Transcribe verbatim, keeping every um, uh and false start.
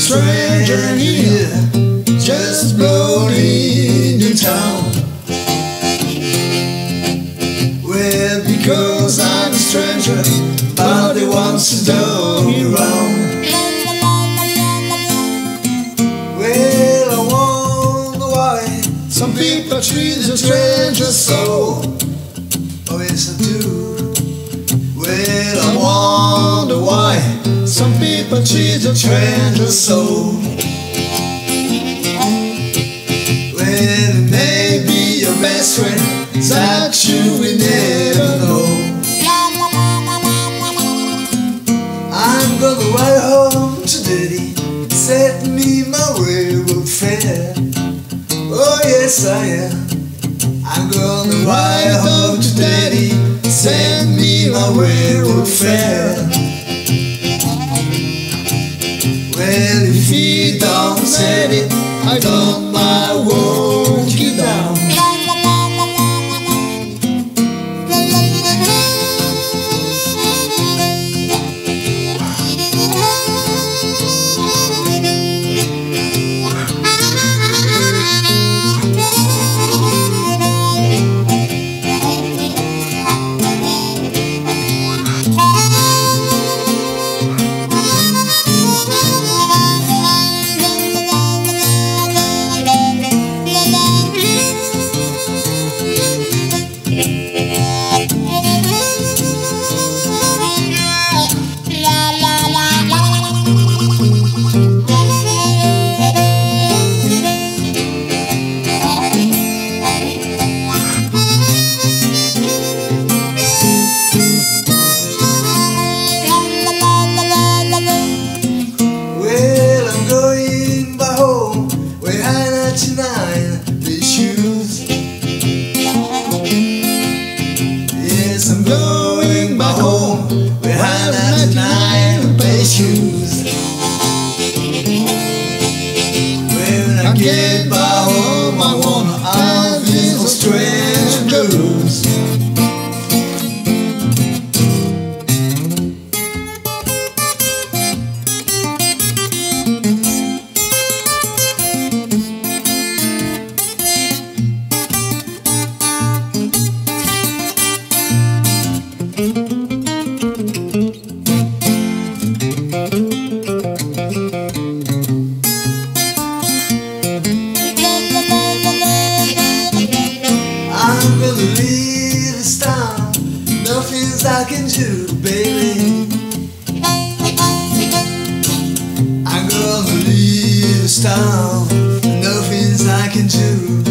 stranger here, just blown into town. Well, because I'm a stranger, nobody wants to know me round. Well, I wonder why some people treat a stranger so. Oh yes, I do. Well, I wonder why some people treat a stranger so. Well, it may be your best friend that you will never know. I'm gonna ride home to Daddy, set me my railroad fare. Oh yes I am. I'm gonna ride home to Daddy, send me my railroad fare. Well, if he don't send it, I don't mind walking down. Yes, I'm going back home with high ninety-nine pair shoes. When I get back home, I wanna have these strange blues. I'm gonna leave this town, nothing's I can do, baby. I'm gonna leave this town, nothing's I can do.